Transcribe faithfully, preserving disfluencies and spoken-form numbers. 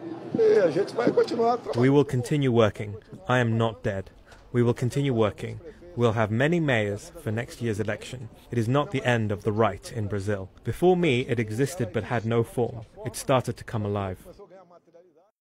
E a gente vai continuar trabalhando. We will continue working. I am not dead. We will continue working. We'll have many mayors for next year's election. It is not the end of the right in Brazil. Before me, it existed but had no form. It started to come alive.